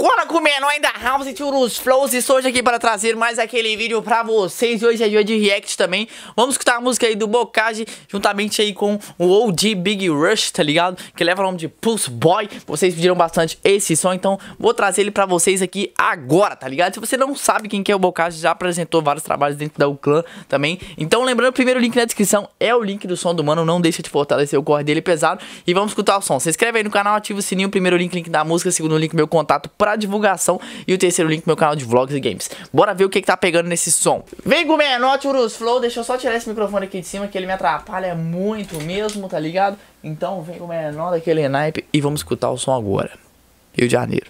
Agora com o menor da House e Churros Flows, estou hoje aqui para trazer mais aquele vídeo pra vocês. E hoje é dia de react também. Vamos escutar a música aí do Bocage, juntamente aí com o OG Big Rush, tá ligado? Que leva o nome de Pulse Boy. Vocês pediram bastante esse som, então vou trazer ele pra vocês aqui agora, tá ligado? Se você não sabe quem que é o Bocage, já apresentou vários trabalhos dentro da UCLan também. Então lembrando, o primeiro link na descrição é o link do som do mano. Não deixa de fortalecer o corre dele pesado. E vamos escutar o som. Se inscreve aí no canal, ativa o sininho. Primeiro link da música, segundo link meu contato pra divulgação e o terceiro link meu canal de vlogs e games. Bora ver o que tá pegando nesse som. Vem com o menor Churros Flow. Deixa eu só tirar esse microfone aqui de cima, que ele me atrapalha muito mesmo, tá ligado? Então vem com o menor daquele naipe e vamos escutar o som agora. Rio de Janeiro.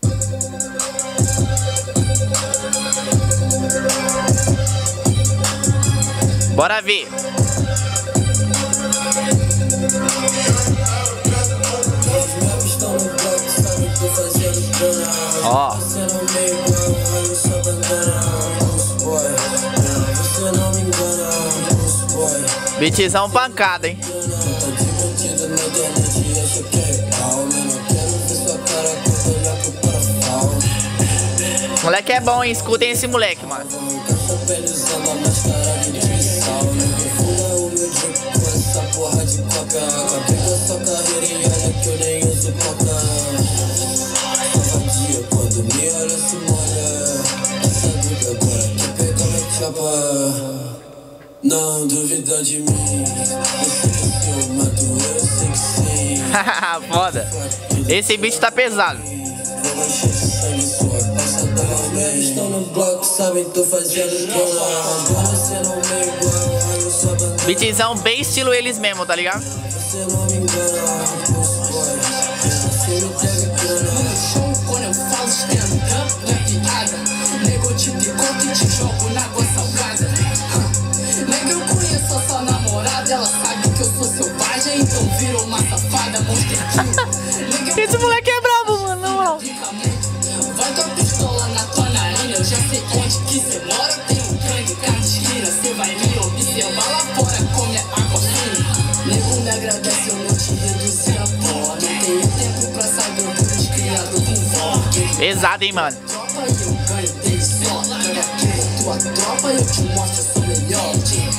Bora ver. Ó. Beatzão pancada, hein? Moleque é bom, hein? Escutem esse moleque, mano. Não duvida de mim. Eu mato, eu sei que sim. Foda. Esse beat tá pesado. Beatzão bem estilo eles mesmo, tá ligado? Quando eu falo stand-up, não é piada. Nego te picote e te jogo na água salgada. Nega, eu conheço a sua namorada. Ela sabe que eu sou selvagem, então virou uma safada. Esse moleque é brabo, mano, na moral. Vai tua pistola na tua narina. Eu já sei onde que cê mora. Tem um grande carro de esquina. Cê vai me observar lá fora com minha água fina. Nego, me agradece, eu não te reduzi a pó. Não tenho tempo pra saber por os criados com vó. Pesado, hein, mano. Tropa e eu ganho deles só. Ganha aqui na tua tropa e eu te mostro, eu sou melhor.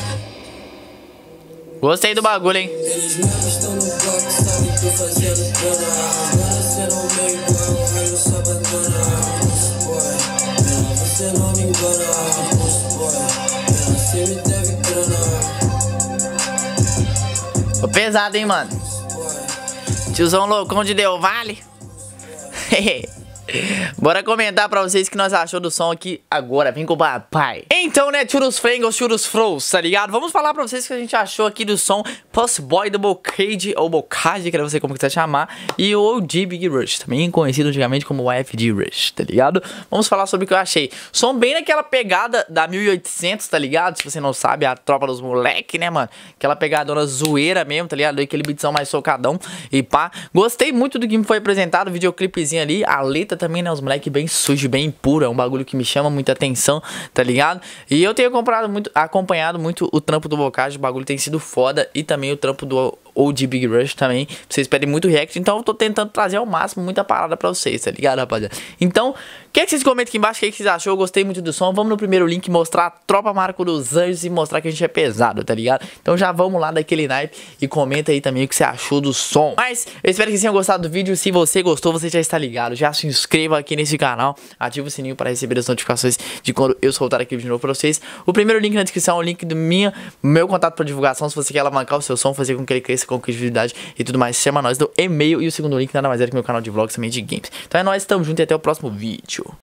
Gostei do bagulho, hein? Eles mesmo estão no bloco, sabem que tô fazendo cana. Agora cê não me igual, aí eu só abandona. Você não me engana, você me deve grana. Tô pesado, hein, mano. Tiozão loucão de Del Vale. Bora comentar pra vocês o que nós achou do som aqui agora. Vem com o papai. Então, né, Churros Flangos, Churros Flows, tá ligado? Vamos falar pra vocês o que a gente achou aqui do som Pulse Boy do Bocage, ou Bocage, que não sei como quiser chamar, e o OG Big Rush, também conhecido antigamente como YFG Rush, tá ligado? Vamos falar sobre o que eu achei. Som bem naquela pegada da 1800, tá ligado? Se você não sabe, a tropa dos moleque, né, mano? Aquela pegadona zoeira mesmo, tá ligado? Aquele beatzão mais socadão e pá. Gostei muito do que me foi apresentado, o videoclipezinho ali, a letra também, né, os moleque bem sujo, bem puro, é um bagulho que me chama muita atenção, tá ligado? E eu tenho acompanhado muito o trampo do Bocage, o bagulho tem sido foda, e também o trampo do OG Big Rush também, vocês pedem muito react, então eu tô tentando trazer ao máximo muita parada pra vocês, tá ligado, rapaziada? Então, o que vocês comentam aqui embaixo, o que vocês achou? Eu gostei muito do som, vamos no primeiro link mostrar a tropa Marco dos Anjos e mostrar que a gente é pesado, tá ligado? Então já vamos lá daquele naipe e comenta aí também o que você achou do som. Mas, eu espero que vocês tenham gostado do vídeo, se você gostou, você já está ligado, já se inscreva aqui nesse canal, ativa o sininho para receber as notificações de quando eu soltar aqui de novo pra vocês. O primeiro link na descrição é o link do meu contato para divulgação, se você quer alavancar o seu som, fazer com que ele cresça com credibilidade e tudo mais, chama nós do e-mail, e o segundo link nada mais é que meu canal de vlogs também de games. Então é nóis, tamo junto e até o próximo vídeo.